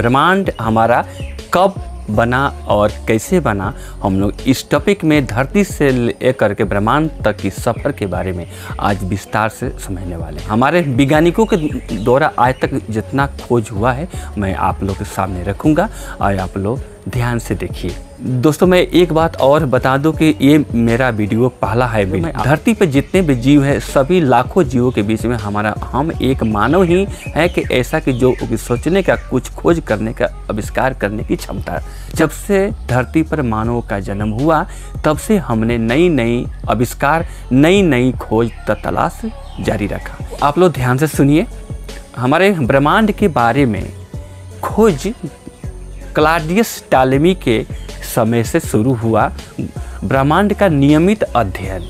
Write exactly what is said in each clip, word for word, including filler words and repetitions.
ब्रह्मांड हमारा कब बना और कैसे बना, हम लोग इस टॉपिक में धरती से लेकर के ब्रह्मांड तक की सफ़र के बारे में आज विस्तार से समझने वाले हैं। हमारे वैज्ञानिकों के द्वारा आज तक जितना खोज हुआ है मैं आप लोग के सामने रखूँगा और आप लोग ध्यान से देखिए। दोस्तों मैं एक बात और बता दूं कि ये मेरा वीडियो पहला है वीडियो। धरती पर जितने भी जीव हैं सभी लाखों जीवों के बीच में हमारा हम एक मानव ही है कि ऐसा कि जो सोचने का, कुछ खोज करने का, आविष्कार करने की क्षमता। जब से धरती पर मानव का जन्म हुआ तब से हमने नई नई आविष्कार, नई नई खोज तलाश जारी रखा। आप लोग ध्यान से सुनिए। हमारे ब्रह्मांड के बारे में खोज क्लॉडियस टॉलेमी के समय से शुरू हुआ। ब्रह्मांड का नियमित अध्ययन,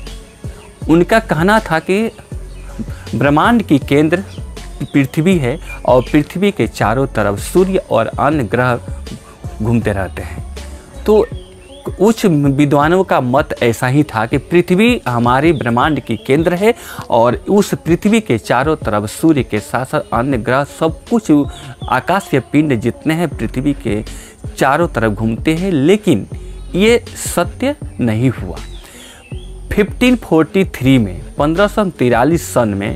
उनका कहना था कि ब्रह्मांड की केंद्र पृथ्वी है और पृथ्वी के चारों तरफ सूर्य और अन्य ग्रह घूमते रहते हैं। तो उच्च विद्वानों का मत ऐसा ही था कि पृथ्वी हमारी ब्रह्मांड की केंद्र है और उस पृथ्वी के चारों तरफ सूर्य के साथ साथ अन्य ग्रह सब कुछ आकाशीय पिंड जितने हैं पृथ्वी के चारों तरफ घूमते हैं। लेकिन ये सत्य नहीं हुआ। पंद्रह सौ तैंतालीस में पंद्रह सौ तिरालीस सन में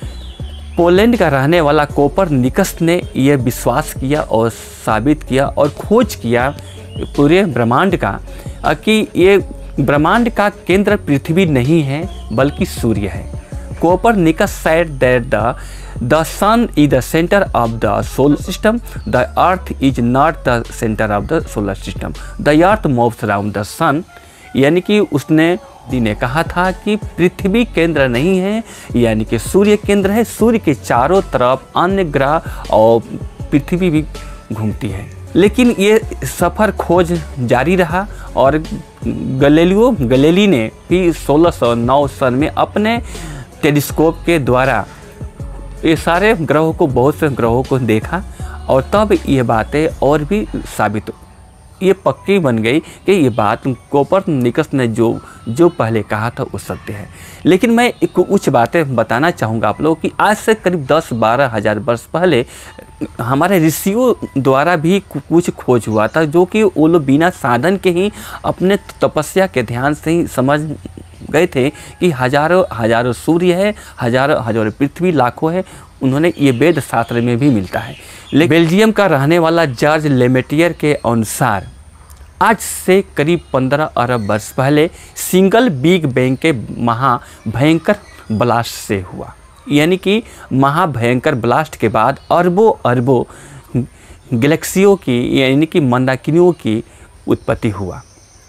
पोलैंड का रहने वाला कोपरनिकस ने यह विश्वास किया और साबित किया और खोज किया पूरे ब्रह्मांड का कि ये ब्रह्मांड का केंद्र पृथ्वी नहीं है बल्कि सूर्य है। Copernicus said that the the sun is the centre of the solar system, the earth is not the centre of the solar system, the earth moves around the sun. यानी कि उसने ने कहा था कि पृथ्वी केंद्र नहीं है, यानी कि सूर्य केंद्र है। सूर्य के चारों तरफ अन्य ग्रह और पृथ्वी भी घूमती है। लेकिन ये सफ़र खोज जारी रहा और गैलीलियो गैलीली ने भी सोलह सौ नौ सन में अपने टेलीस्कोप के द्वारा ये सारे ग्रहों को, बहुत से ग्रहों को देखा और तब ये बातें और भी साबित, ये पक्की बन गई कि ये बात कोपरनिकस ने जो जो पहले कहा था वो सत्य है। लेकिन मैं एक कुछ बातें बताना चाहूँगा आप लोगों कि आज से करीब दस बारह हज़ार वर्ष पहले हमारे ऋषियों द्वारा भी कुछ खोज हुआ था, जो कि वो लोग बिना साधन के ही अपने तपस्या के ध्यान से ही समझ गए थे कि हजारों हजारों सूर्य है, हजारों हजारों पृथ्वी, लाखों है। उन्होंने ये वेद शास्त्र में भी मिलता है। लेकिन बेल्जियम का रहने वाला जॉर्ज लेमेटियर के अनुसार आज से करीब पंद्रह अरब वर्ष पहले सिंगल बिग बैंग के महाभयंकर ब्लास्ट से हुआ। यानी कि महाभयंकर ब्लास्ट के बाद अरबों अरबों गैलेक्सियों की, यानी कि मंदाकिनियों की उत्पत्ति हुआ।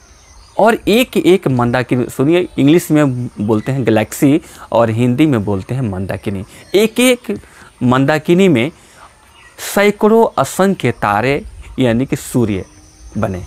और एक एक मंदाकिनी, सुनिए, इंग्लिश में बोलते हैं गैलेक्सी और हिंदी में बोलते हैं मंदाकिनी। एक एक मंदाकिनी में सैकड़ों असंख्य तारे यानी कि सूर्य बने।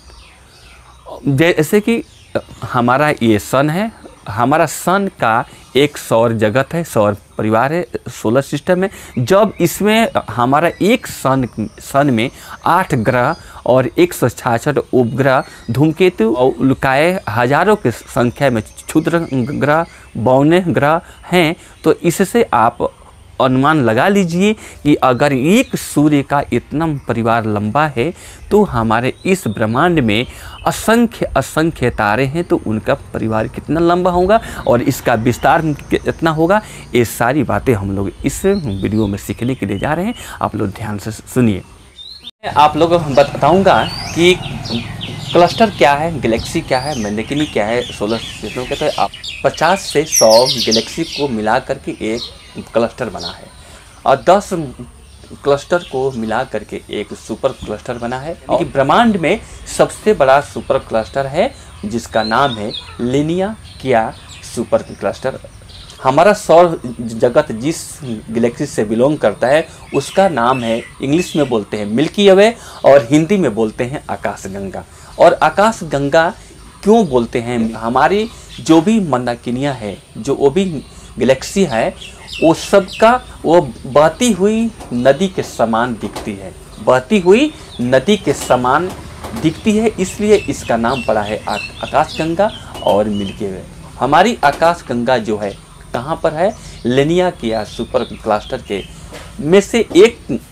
जैसे कि हमारा ये सन है, हमारा सन का एक सौर जगत है, सौर परिवार है, सोलर सिस्टम है। जब इसमें हमारा एक सन सन में आठ ग्रह और एक सौ छियासठ उपग्रह, धूमकेतु और उल्काएँ हजारों की संख्या में क्षुद्र ग्रह, बौने ग्रह हैं, तो इससे आप अनुमान लगा लीजिए कि अगर एक सूर्य का इतना परिवार लंबा है तो हमारे इस ब्रह्मांड में असंख्य असंख्य तारे हैं, तो उनका परिवार कितना लंबा होगा और इसका विस्तार कितना होगा। ये सारी बातें हम लोग इस वीडियो में सीखने के लिए जा रहे हैं। आप लोग ध्यान से सुनिए। आप लोगों को बताऊंगा कि क्लस्टर क्या है, गैलेक्सी क्या है, मंदाकिनी क्या है, सोलर सिस्टम कहते हैं। आप पचास से सौ गैलेक्सी को मिला करके एक क्लस्टर बना है और दस क्लस्टर को मिला करके एक सुपर क्लस्टर बना है। और ब्रह्मांड में सबसे बड़ा सुपर क्लस्टर है जिसका नाम है लिनिया सुपर क्लस्टर। हमारा सौर जगत जिस गैलेक्सी से बिलोंग करता है उसका नाम है, इंग्लिश में बोलते हैं मिल्की वे और हिंदी में बोलते हैं आकाशगंगा। और आकाशगंगा क्यों बोलते हैं, हमारी जो भी मंदाकिनियाँ है, जो वो भी गैलेक्सी है, वो सबका वो बहती हुई नदी के समान दिखती है, बहती हुई नदी के समान दिखती है, इसलिए इसका नाम पड़ा है आकाशगंगा और मिल्की वे। हमारी आकाशगंगा जो है कहाँ पर है, लिनिया सुपर क्लस्टर के में से एक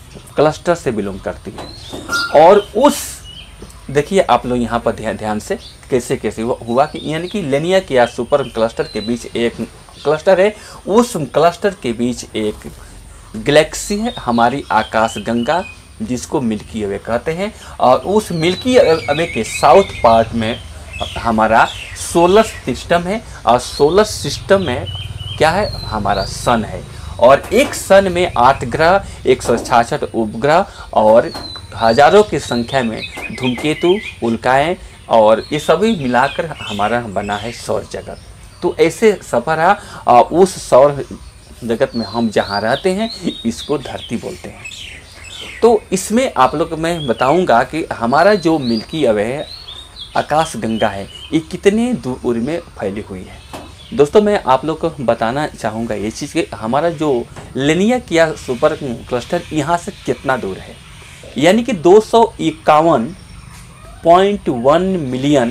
क्लस्टर से बिलोंग करती है। और उस देखिए आप लोग यहाँ पर ध्यान ध्यान से कैसे कैसे हुआ कि यानी कि लेनियाकिया सुपर क्लस्टर के बीच एक क्लस्टर है, उस क्लस्टर के बीच एक गैलेक्सी है, हमारी आकाश गंगा, जिसको मिल्की वे कहते हैं। और उस मिल्की वे के साउथ पार्ट में हमारा सोलर सिस्टम है, और सोलर सिस्टम में क्या है, हमारा सन है। और एक सन में आठ ग्रह, एक सौ छियासठ उपग्रह और हजारों की संख्या में धूमकेतु, उल्काएँ, और ये सभी मिलाकर हमारा बना है सौर जगत। तो ऐसे सफ़र है, और उस सौर जगत में हम जहाँ रहते हैं इसको धरती बोलते हैं। तो इसमें आप लोग को मैं बताऊंगा कि हमारा जो मिल्की वे है, आकाश गंगा है, ये कितने दूर में फैली हुई है। दोस्तों मैं आप लोग को बताना चाहूँगा ये चीज़ कि हमारा जो लेनियाकिया सुपर क्लस्टर यहाँ से कितना दूर है, यानी कि दो सौ इक्यावन point one million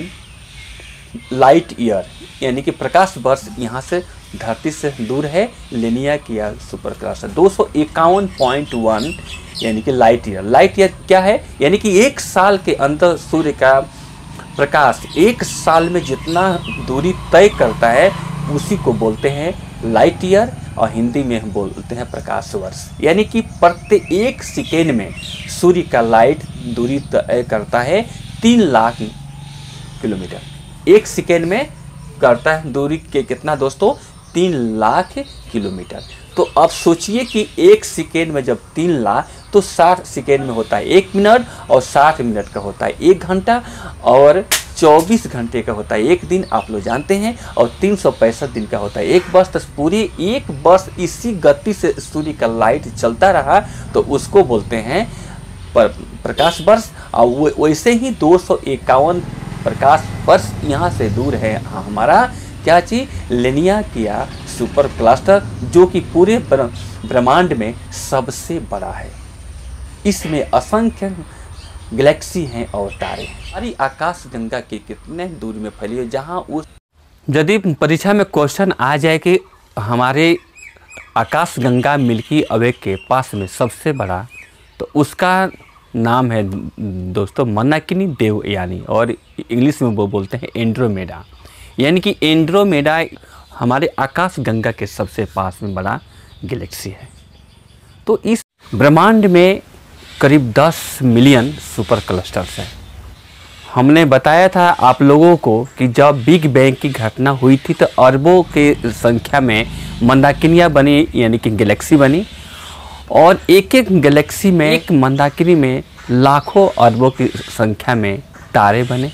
light year, यानी कि प्रकाश वर्ष यहाँ से धरती से दूर है लेनियाकिया सुपर क्लस्टर। दो सौ इक्यावन पॉइंट वन यानी कि लाइट ईयर। लाइट ईयर क्या है, यानी कि एक साल के अंदर सूर्य का प्रकाश एक साल में जितना दूरी तय करता है उसी को बोलते हैं लाइट ईयर, और हिंदी में हम बोलते हैं प्रकाश वर्ष। यानी कि प्रत्येक सेकेंड में सूर्य का लाइट दूरी तय करता है तीन लाख किलोमीटर। एक सेकेंड में करता है दूरी के कितना दोस्तों, तीन लाख किलोमीटर। तो अब सोचिए कि एक सेकेंड में जब तीन लाख, तो साठ सेकेंड में होता है एक मिनट, और साठ मिनट का होता है एक घंटा, और चौबीस घंटे का होता है एक दिन, आप लोग जानते हैं, और तीन सौ पैंसठ दिन का होता है एक वर्ष। तो पूरी एक वर्ष इसी गति से सूर्य का लाइट चलता रहा तो उसको बोलते हैं प्रकाश वर्ष। और वैसे ही दो सौ इक्यावन प्रकाश वर्ष यहाँ से दूर है हमारा क्या चीज़, लेनियाकिया सुपर क्लस्टर, जो कि पूरे ब्रह्मांड में सबसे बड़ा है। इसमें असंख्य गैलेक्सी हैं और तारे हैं। हमारी आकाश गंगा के कितने दूर में फैली है, जहाँ उस यदि परीक्षा में क्वेश्चन आ जाए कि हमारे आकाश गंगा मिल्की वे के पास में सबसे बड़ा, तो उसका नाम है दोस्तों मंदाकिनी देवयानी, और इंग्लिश में वो बोलते हैं एंड्रोमेडा। यानी कि एंड्रोमेडा हमारे आकाश गंगा के सबसे पास में बड़ा गैलेक्सी है। तो इस ब्रह्मांड में करीब दस मिलियन सुपर क्लस्टर्स हैं। हमने बताया था आप लोगों को कि जब बिग बैंग की घटना हुई थी तो अरबों के संख्या में मंदाकिनियाँ बनी, यानी कि गैलेक्सी बनी, और एक एक गैलेक्सी में, एक मंदाकिनी में लाखों अरबों की संख्या में तारे बने।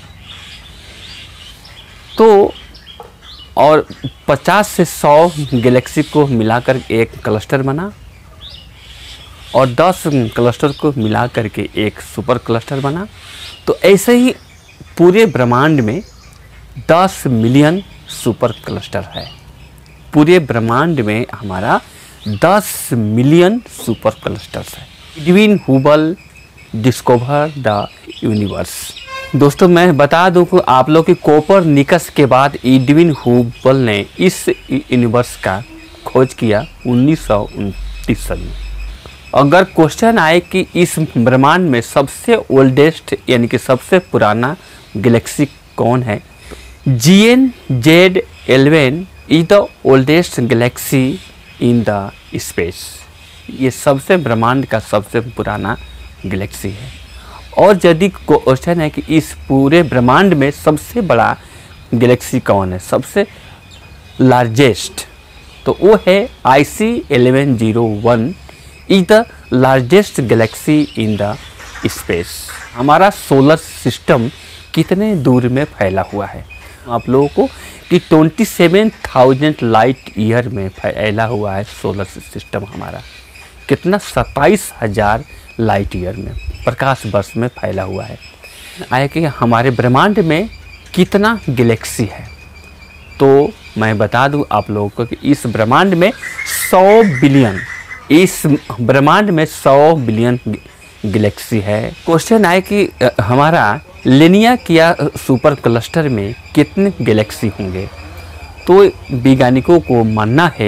तो और पचास से सौ गैलेक्सी को मिलाकर एक क्लस्टर बना, और दस क्लस्टर को मिलाकर के एक सुपर क्लस्टर बना। तो ऐसे ही पूरे ब्रह्मांड में दस मिलियन सुपर क्लस्टर है। पूरे ब्रह्मांड में हमारा दस मिलियन सुपर क्लस्टर्स है। Edwin Hubble discover the universe. दोस्तों मैं बता दूं कि आप लोग की कोपरनिकस के बाद एडविन हुबल ने इस यूनिवर्स का खोज किया उन्नीस सौ उनतीस में। अगर क्वेश्चन आए कि इस ब्रह्मांड में सबसे ओल्डेस्ट यानी कि सबसे पुराना गैलेक्सी कौन है, G N Z eleven is the oldest galaxy in the space. ये सबसे ब्रह्मांड का सबसे पुराना गैलेक्सी है। और यदि क्वेश्चन है कि इस पूरे ब्रह्मांड में सबसे बड़ा गैलेक्सी कौन है, सबसे लार्जेस्ट, तो वो है I C eleven zero one is the largest galaxy in the space. हमारा सोलर सिस्टम कितने दूर में फैला हुआ है आप लोगों को कि twenty seven thousand light year में फैला हुआ है सोलर सिस्टम हमारा। कितना, सत्ताईस हज़ार लाइट ईयर में, प्रकाश वर्ष में फैला हुआ है। आया कि हमारे ब्रह्मांड में कितना गैलेक्सी है, तो मैं बता दूं आप लोगों को कि इस ब्रह्मांड में सौ बिलियन इस ब्रह्मांड में सौ बिलियन गैलेक्सी है। क्वेश्चन आए कि हमारा लेनियाकिया सुपर क्लस्टर में कितने गैलेक्सी होंगे, तो वैज्ञानिकों को मानना है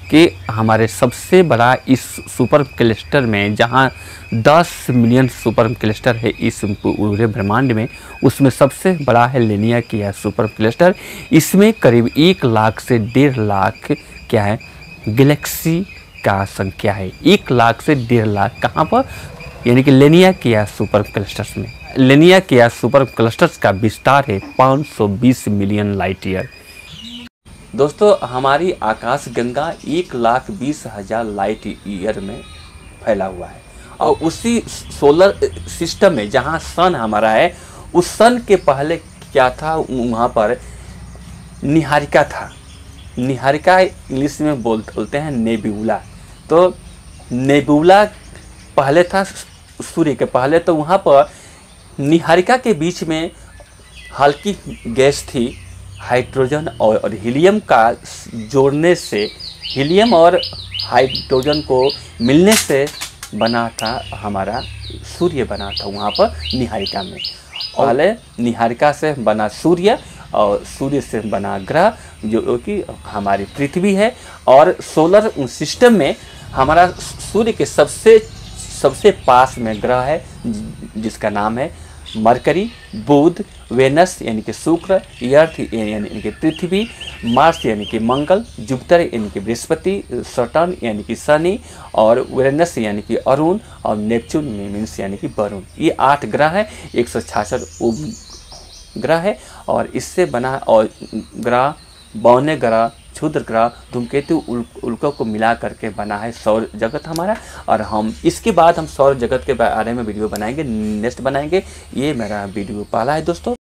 कि हमारे सबसे बड़ा इस सुपर क्लस्टर में, जहां दस मिलियन सुपर क्लस्टर है इस पूरे ब्रह्मांड में, उसमें सबसे बड़ा है लेनिया की है सुपर क्लस्टर। इसमें करीब एक लाख से डेढ़ लाख क्या है गैलेक्सी का संख्या है। एक लाख से डेढ़ लाख कहाँ पर, यानी कि लेनिया किया सुपर क्लस्टर्स में। लेनिया किया सुपर क्लस्टर्स का विस्तार है पाँच सौ बीस मिलियन लाइट ईयर। दोस्तों, हमारी आकाश गंगा एक लाख बीस हजार लाइट ईयर में फैला हुआ है, और उसी सोलर सिस्टम में जहाँ सन हमारा है, उस सन के पहले क्या था, वहाँ पर निहारिका था। निहारिका इंग्लिश में बोलते हैं नेबुला। तो नेबुला पहले था सूर्य के पहले, तो वहाँ पर निहारिका के बीच में हल्की गैस थी, हाइड्रोजन और, और हीलियम का जोड़ने से, हीलियम और हाइड्रोजन को मिलने से बना था हमारा सूर्य, बना था वहाँ पर निहारिका में। पहले निहारिका से बना सूर्य, और सूर्य से बना ग्रह जो कि हमारी पृथ्वी है। और सोलर सिस्टम में हमारा सूर्य के सबसे सबसे पास में ग्रह है जिसका नाम है मरकरी, बुध, वेनस यानी कि शुक्र, अर्थ यानी कि पृथ्वी, मार्स यानी कि मंगल, जुपिटर यानी कि बृहस्पति, सटर्न यानी कि शनि, और यूरेनस यानी कि अरुण, और नेपच्यून मीन्स यानी कि वरुण। ये आठ ग्रह हैं, एक सौ छियासठ उपग्रह है, और इससे बना और ग्रह, बौने ग्रह, क्षुद्र ग्रह, धूमकेतु, उल्कों को मिला करके बना है सौर जगत हमारा। और हम इसके बाद हम सौर जगत के बारे में वीडियो बनाएंगे, नेक्स्ट बनाएंगे। ये मेरा वीडियो पहला है दोस्तों।